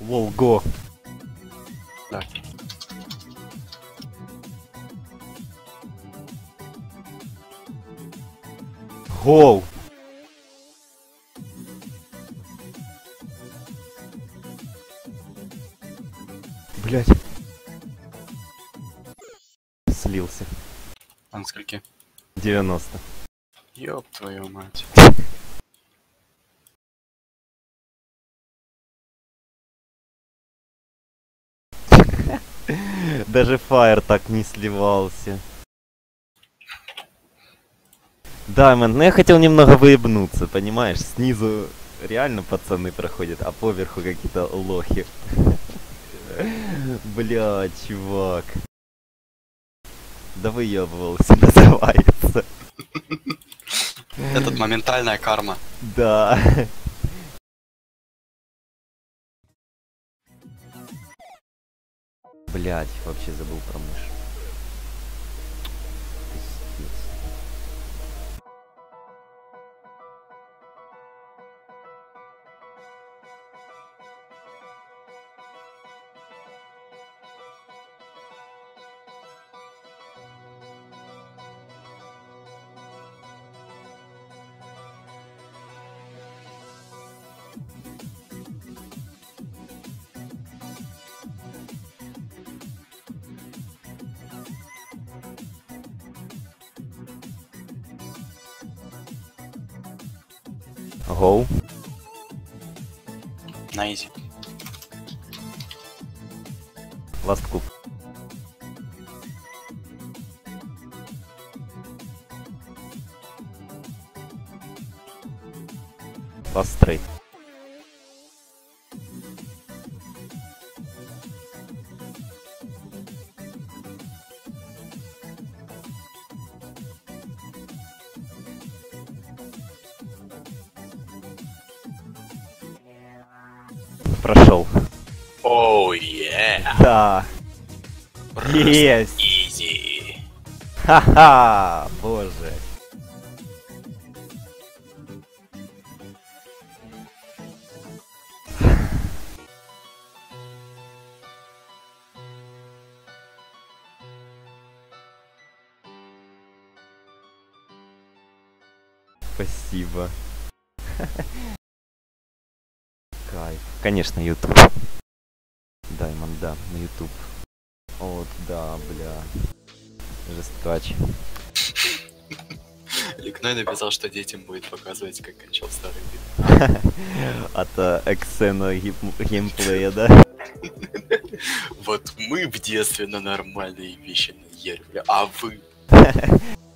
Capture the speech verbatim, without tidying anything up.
Лол, го. Да. Гоу. Блять. Слился. А на скольки? девяносто. Ёб твою мать. Даже Фаер так не сливался. Даймонд, ну я хотел немного выебнуться, понимаешь? Снизу реально пацаны проходят, а поверху какие-то лохи. Бля, чувак. Да выебывался, называется. Этот моментальная карма. Да. Блять, вообще забыл про мышь. Пиздец. Гоу. На изи. Ласт куб. Ласт стрейт. Прошел. Оу, е. Да. Есть. Изи. Ха-ха, боже. Спасибо. Кайф. Конечно, YouTube. Даймонд, да, на YouTube. Вот, да, бля. Жесткач. Ликной написал, что детям будет показывать, как кончал старый вид. От Эксена геймплея, да? Вот мы в детстве на нормальные вещи наервли, а вы...